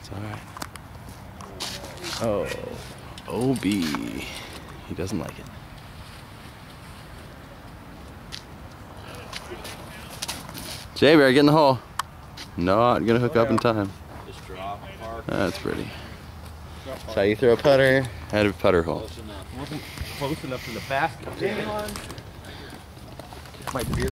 It's all right. Oh, OB. He doesn't like it. J-Bear, get in the hole. Not gonna hook up in time. Just drop, park. That's pretty. That's how you throw a putter at a putter hole. Close enough to the basket. Might be